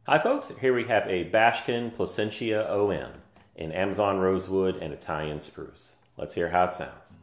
Hi folks, here we have a Bashkin Placencia OM in Amazon rosewood and Italian spruce. Let's hear how it sounds.